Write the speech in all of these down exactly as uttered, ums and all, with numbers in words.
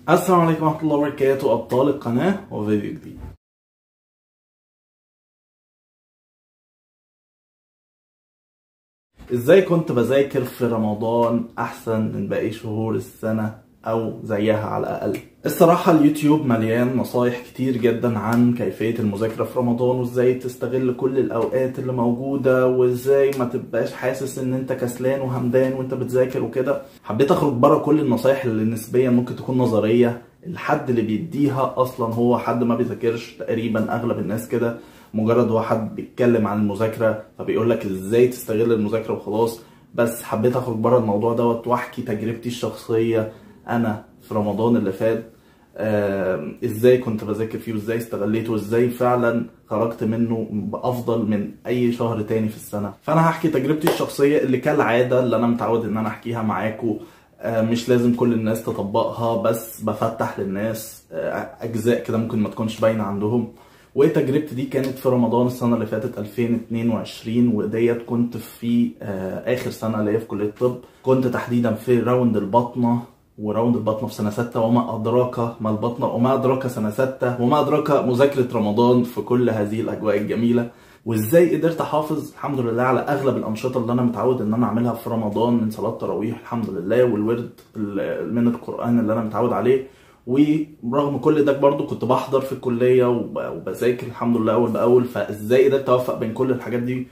السلام عليكم ورحمة الله وبركاته أبطال القناة وفيديو جديد. ازاي كنت بذاكر في رمضان أحسن من باقي شهور السنة أو زيها على الأقل؟ الصراحة اليوتيوب مليان نصايح كتير جدا عن كيفية المذاكرة في رمضان، وازاي تستغل كل الأوقات اللي موجودة، وازاي ما تبقاش حاسس ان انت كسلان وهمدان وانت بتذاكر وكده. حبيت اخرج بره كل النصايح اللي نسبيا ممكن تكون نظرية. الحد اللي بيديها اصلا هو حد ما بيذاكرش، تقريبا اغلب الناس كده، مجرد واحد بيتكلم عن المذاكرة فبيقول لك ازاي تستغل المذاكرة وخلاص. بس حبيت اخرج بره الموضوع دوت واحكي تجربتي الشخصية انا في رمضان اللي فات، آه ازاي كنت بذاكر فيه وازاي استغليته وازاي فعلا خرجت منه بافضل من اي شهر تاني في السنه. فانا هحكي تجربتي الشخصيه اللي كالعاده اللي انا متعود ان انا احكيها معاكم. آه مش لازم كل الناس تطبقها، بس بفتح للناس آه اجزاء كده ممكن ما تكونش باينه عندهم. وتجربتي دي كانت في رمضان السنه اللي فاتت ألفين واتنين وعشرين، وديت كنت في آه اخر سنه ليا في كليه الطب. كنت تحديدا في راوند البطنه، وراوند البطنه في سنه ستة، وما ادراك ما البطنه، وما ادراك سنه ستة، وما ادراك مذاكره رمضان في كل هذه الاجواء الجميله. وازاي قدرت احافظ الحمد لله على اغلب الانشطه اللي انا متعود ان انا اعملها في رمضان، من صلاه تراويح الحمد لله، والورد من القران اللي انا متعود عليه. ورغم كل ده برضو كنت بحضر في الكليه وبذاكر الحمد لله اول باول. فازاي قدرت اوفق بين كل الحاجات دي؟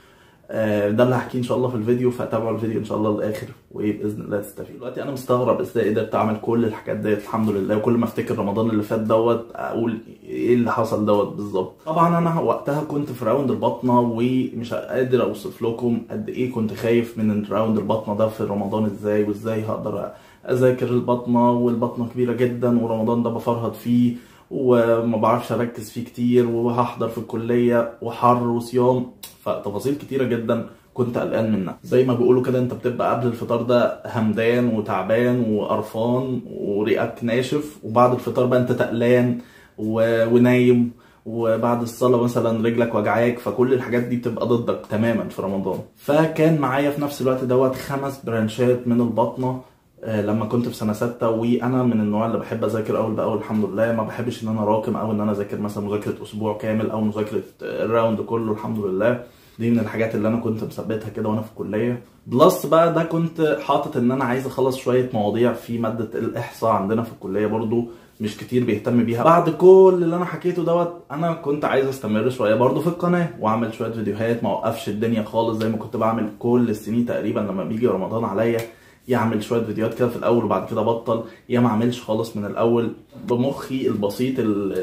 ده اللي هحكيه ان شاء الله في الفيديو، فتابعوا الفيديو ان شاء الله للاخر وباذن الله تستفيدوا. دلوقتي انا مستغرب ازاي قدرت اعمل كل الحاجات ديت الحمد لله، وكل ما افتكر رمضان اللي فات دوت اقول ايه اللي حصل دوت بالظبط. طبعا انا وقتها كنت في راوند البطنه، ومش قادر اوصف لكم قد ايه كنت خايف من الراوند البطنه ده في رمضان، ازاي وازاي هقدر اذاكر البطنه، والبطنه كبيره جدا ورمضان ده بفرهد فيه وما بعرفش اركز فيه كتير، وهحضر في الكليه وحر وصيام، فتفاصيل كتيره جدا كنت قلقان منها. زي ما بيقولوا كده، انت بتبقى قبل الفطار ده همدان وتعبان وقرفان وريقك ناشف، وبعد الفطار بقى انت تقلان و... ونايم، وبعد الصلاه مثلا رجلك وجعاك، فكل الحاجات دي بتبقى ضدك تماما في رمضان. فكان معايا في نفس الوقت دوت خمس برانشات من البطنه لما كنت في سنه ستة، وانا من النوع اللي بحب اذاكر اول باول الحمد لله. ما بحبش ان انا راكم او ان انا اذاكر مثلا مذاكره اسبوع كامل او مذاكره الراوند كله الحمد لله. دي من الحاجات اللي انا كنت مثبتها كده وانا في الكليه. بلس بقى ده كنت حاطط ان انا عايز اخلص شويه مواضيع في ماده الاحصاء عندنا في الكليه، برضو مش كتير بيهتم بيها. بعد كل اللي انا حكيته دوت انا كنت عايز استمر شويه برضو في القناه واعمل شويه فيديوهات، ما اوقفش الدنيا خالص زي ما كنت بعمل كل السنين تقريبا. لما بيجي رمضان عليا يعمل شويه فيديوهات كده في الاول وبعد كده بطل، يا ما اعملش خالص من الاول. بمخي البسيط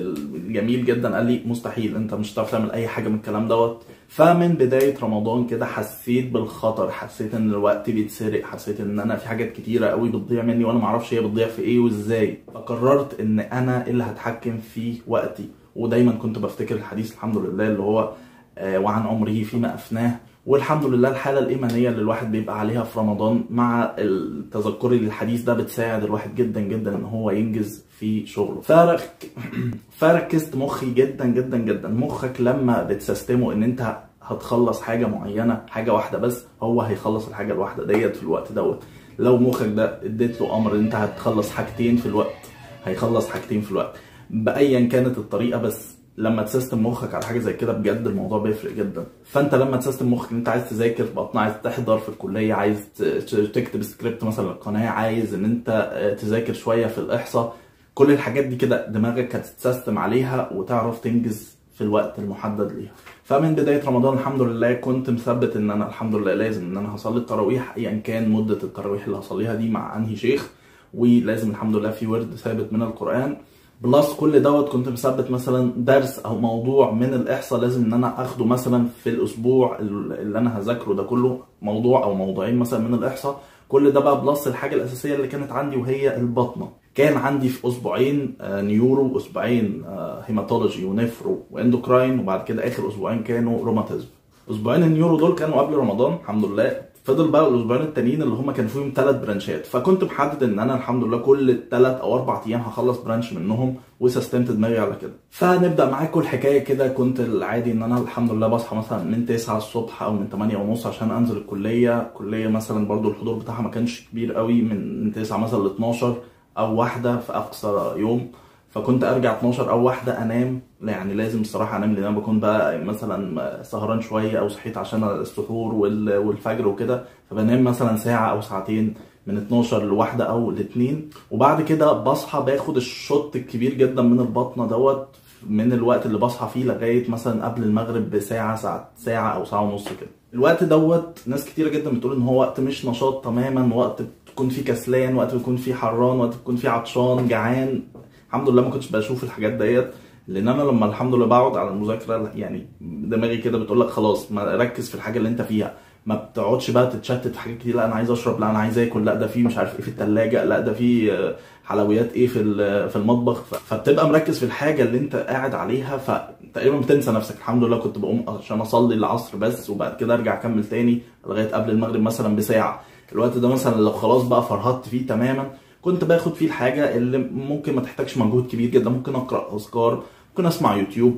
الجميل جدا قال لي مستحيل، انت مش هتعرف تعمل اي حاجه من الكلام دوت. فمن بدايه رمضان كده حسيت بالخطر، حسيت ان الوقت بيتسرق، حسيت ان انا في حاجات كتيره قوي بتضيع مني وانا ما اعرفش هي بتضيع في ايه وازاي. فقررت ان انا اللي هتحكم في وقتي. ودايما كنت بفتكر الحديث الحمد لله اللي هو آه وعن عمره فيما افناه. والحمد لله الحاله الايمانيه اللي الواحد بيبقى عليها في رمضان مع التذكر للحديث ده بتساعد الواحد جدا جدا ان هو ينجز في شغله. فرك... فركزت مخي جدا جدا جدا. مخك لما بتسيستمه ان انت هتخلص حاجه معينه، حاجه واحده بس، هو هيخلص الحاجه الواحده ديت في الوقت دوت. لو مخك ده اديت له امر ان انت هتخلص حاجتين في الوقت، هيخلص حاجتين في الوقت بايا كانت الطريقه. بس لما تسيستم مخك على حاجه زي كده بجد الموضوع بيفرق جدا. فانت لما تسيستم مخك ان انت عايز تذاكر في بطنه، عايز تحضر في الكليه، عايز تكتب سكريبت مثلا للقناه، عايز ان انت تذاكر شويه في الاحصاء، كل الحاجات دي كده دماغك هتتسيستم عليها وتعرف تنجز في الوقت المحدد ليها. فمن بدايه رمضان الحمد لله كنت مثبت ان انا الحمد لله لازم ان انا هصلي التراويح ايا كان مده التراويح اللي هصليها دي مع انهي شيخ، ولازم الحمد لله في ورد ثابت من القران. بلس كل دوت كنت مثبت مثلا درس او موضوع من الاحصاء لازم ان انا اخده مثلا في الاسبوع اللي انا هذاكره ده كله، موضوع او موضوعين مثلا من الاحصاء. كل ده بقى بلس الحاجه الاساسيه اللي كانت عندي وهي البطنه. كان عندي في اسبوعين نيورو، اسبوعين هيماتولوجي ونفرو واندوكراين، وبعد كده اخر اسبوعين كانوا روماتيزم. اسبوعين النيورو دول كانوا قبل رمضان الحمد لله. فضل بقى الاسبوعين التانيين اللي هم كان فيهم ثلاث برانشات، فكنت محدد ان انا الحمد لله كل ثلاث او اربع ايام هخلص برانش منهم، وسستمت دماغي على كده. فنبدا معاكم الحكايه كده. كنت العادي ان انا الحمد لله بصحى مثلا من تسعة الصبح او من تمانية ونص عشان انزل الكليه. الكليه مثلا برضو الحضور بتاعها ما كانش كبير قوي، من تسعة مثلا ل اتناشر او واحده في اقصى يوم، فكنت ارجع اتناشر او واحده انام. يعني لازم الصراحه انام، لان انا بكون بقى مثلا سهران شويه او صحيت عشان السحور والفجر وكده، فبنام مثلا ساعه او ساعتين من اتناشر لواحده او لاتنين، وبعد كده بصحى باخد الشوط الكبير جدا من البطنه دوت من الوقت اللي بصحى فيه لغايه مثلا قبل المغرب بساعه ساعه ساعه او ساعه ونص كده. الوقت دوت ناس كتيره جدا بتقول ان هو وقت مش نشاط تماما، وقت بتكون فيه كسلان، وقت بتكون فيه حران، وقت بتكون فيه عطشان جعان. الحمد لله ما كنتش بشوف الحاجات ديت، لان انا لما الحمد لله بقعد على المذاكره يعني دماغي كده بتقول لك خلاص ما ركز في الحاجه اللي انت فيها، ما بتقعدش بقى تتشتت في حاجات كتير. لا انا عايز اشرب، لا انا عايز اكل، لا ده في مش عارف ايه في الثلاجه، لا ده في حلويات ايه في في المطبخ، فبتبقى مركز في الحاجه اللي انت قاعد عليها، فتقريبا بتنسى نفسك. الحمد لله كنت بقوم عشان اصلي العصر بس، وبعد كده ارجع اكمل تاني لغايه قبل المغرب مثلا بساعه. الوقت ده مثلا لو خلاص بقى فرهدت فيه تماما، كنت باخد فيه الحاجه اللي ممكن ما تحتاجش مجهود كبير جدا. ممكن اقرا اذكار، ممكن اسمع يوتيوب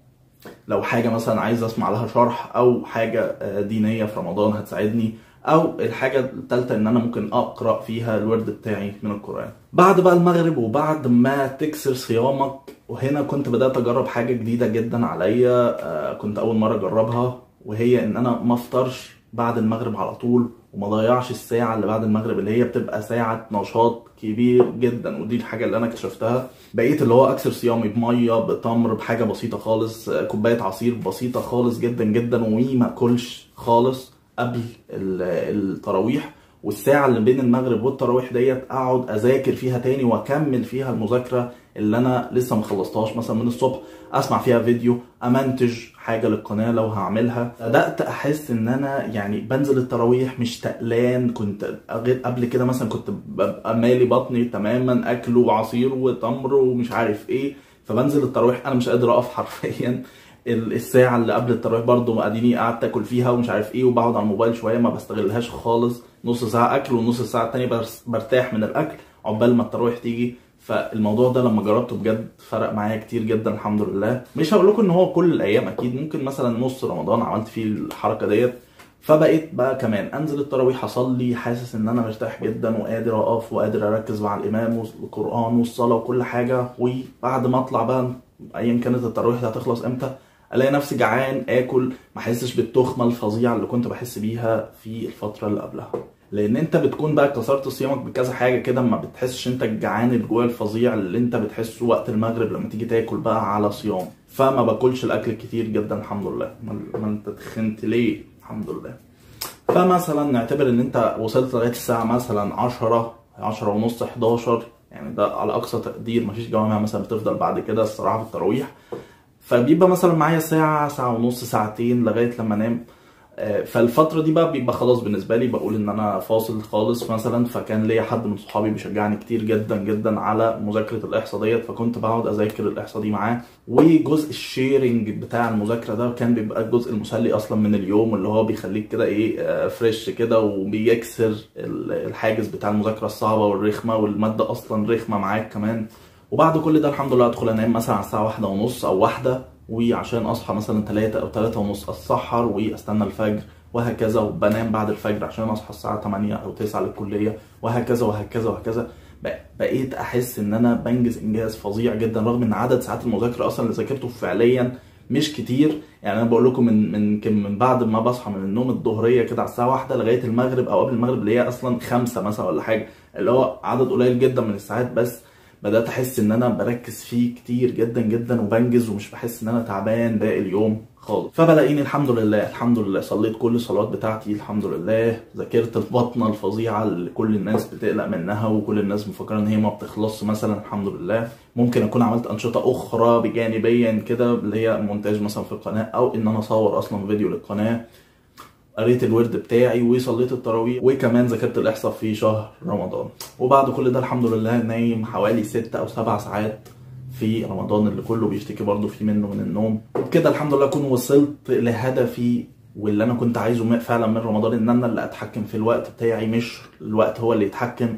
لو حاجه مثلا عايز اسمع لها شرح، او حاجه دينيه في رمضان هتساعدني، او الحاجه الثالثه ان انا ممكن اقرا فيها الورد بتاعي من القران. بعد بقى المغرب وبعد ما تكسر صيامك، وهنا كنت بدات اجرب حاجه جديده جدا عليا، كنت اول مره اجربها، وهي ان انا ما افطرش بعد المغرب على طول، وما ضيعش الساعه اللي بعد المغرب اللي هي بتبقى ساعه نشاط كبير جدا. ودي الحاجه اللي انا اكتشفتها. بقيت اللي هو اكسر صيامي بميه بتمر بحاجه بسيطه خالص، كوبايه عصير بسيطه خالص جدا جدا، وما اكلش خالص قبل التراويح. والساعه اللي بين المغرب والتراويح ديت اقعد اذاكر فيها تاني واكمل فيها المذاكره اللي انا لسه ما خلصتهاش مثلا من الصبح، اسمع فيها فيديو، امنتج حاجه للقناه لو هعملها. بدات احس ان انا يعني بنزل التراويح مش تقلان. كنت قبل كده مثلا كنت ببقى مالي بطني تماما اكل وعصير وتمر ومش عارف ايه، فبنزل التراويح انا مش قادر اقف حرفيا. الساعه اللي قبل التراويح برضو اديني قعدت اكل فيها ومش عارف ايه، وبقعد على الموبايل شويه ما بستغلهاش خالص. نص ساعه اكل ونص ساعه التانيه برتاح من الاكل عقبال ما التراويح تيجي. فالموضوع ده لما جربته بجد فرق معايا كتير جدا الحمد لله. مش هقول لكم ان هو كل الايام اكيد، ممكن مثلا نص رمضان عملت فيه الحركه ديت، فبقيت بقى كمان انزل التراويح اصلي حاسس ان انا مرتاح جدا وقادر اقف وقادر اركز مع الامام والقران والصلاه وكل حاجه. وبعد ما اطلع بقى ايا كانت التراويح دي هتخلص امتى، الاقي نفسي جعان اكل، ما احسش بالتخمه الفظيعه اللي كنت بحس بيها في الفتره اللي قبلها. لان انت بتكون بقى كسرت صيامك بكذا حاجه كده، ما بتحسش انت الجعان الجوع الفظيع اللي انت بتحسه وقت المغرب لما تيجي تاكل بقى على صيام. فما باكلش الاكل كتير جدا الحمد لله. ما انت تخنت ليه؟ الحمد لله. فمثلا نعتبر ان انت وصلت لغايه الساعه مثلا عشرة عشرة ونص حداشر، يعني ده على اقصى تقدير. مفيش جوامع مثلا بتفضل بعد كده الصراحه في التراويح، فبيبقى مثلا معايا ساعه ساعه ونص ساعتين لغايه لما انام. فالفتره دي بقى بيبقى خلاص بالنسبه لي بقول ان انا فاصل خالص مثلا. فكان ليا حد من صحابي بيشجعني كتير جدا جدا على مذاكره الاحصاء ديت، فكنت بقعد اذاكر الاحصاء دي معاه. وجزء الشيرنج بتاع المذاكره ده كان بيبقى الجزء المسلي اصلا من اليوم، اللي هو بيخليك كده ايه فريش كده، وبيكسر الحاجز بتاع المذاكره الصعبه والرخمه، والماده اصلا رخمه معاك كمان. وبعد كل ده الحمد لله ادخل انام مثلا على الساعه واحدة ونص او واحدة، وعشان اصحى مثلا تلاتة او تلاتة ونص اتسحر واستنى الفجر وهكذا، وبنام بعد الفجر عشان اصحى الساعه تمانية او تسعة للكليه، وهكذا وهكذا وهكذا. بقيت احس ان انا بنجز انجاز فظيع جدا، رغم ان عدد ساعات المذاكره اصلا اللي ذاكرته فعليا مش كتير. يعني انا بقول لكم من من من بعد ما بصحى من النوم الظهريه كده على الساعه واحدة لغايه المغرب او قبل المغرب اللي هي اصلا خمسة مثلا ولا حاجه، اللي هو عدد قليل جدا من الساعات، بس بدات احس ان انا بركز فيه كتير جدا جدا وبنجز، ومش بحس ان انا تعبان باقي اليوم خالص. فبلاقيني الحمد لله الحمد لله صليت كل الصلوات بتاعتي الحمد لله، ذاكرت البطنه الفظيعه اللي كل الناس بتقلق منها وكل الناس مفكره ان هي ما بتخلصش مثلا الحمد لله. ممكن اكون عملت انشطه اخرى بجانبيا كده اللي هي مونتاج مثلا في القناه، او ان انا اصور اصلا فيديو للقناه. قريت الورد بتاعي وصليت التراويح، وكمان ذاكرت الاحصاء في شهر رمضان. وبعد كل ده الحمد لله نايم حوالي ستة او سبع ساعات في رمضان اللي كله بيشتكي برضه فيه منه من النوم. وبكده الحمد لله اكون وصلت لهدفي واللي انا كنت عايزه فعلا من رمضان، ان انا اللي اتحكم في الوقت بتاعي، مش الوقت هو اللي يتحكم،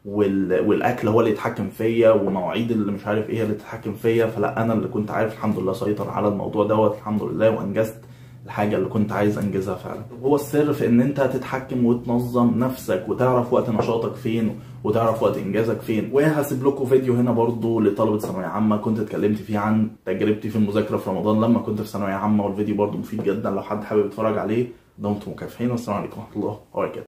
والاكل هو اللي يتحكم فيا، ومواعيد اللي مش عارف ايه اللي تتحكم فيا. فلا انا اللي كنت عارف الحمد لله اسيطر على الموضوع دوت الحمد لله، وانجزت الحاجة اللي كنت عايز انجزها فعلا. هو السر في ان انت تتحكم وتنظم نفسك وتعرف وقت نشاطك فين وتعرف وقت انجازك فين. وهسيب لكم فيديو هنا برضو لطلبة ثانوية عامة كنت اتكلمت فيه عن تجربتي في المذاكرة في رمضان لما كنت في ثانوية عامة، والفيديو برضو مفيد جدا لو حد حابب يتفرج عليه. دمتم مكافحين والسلام عليكم ورحمة الله وبركاته.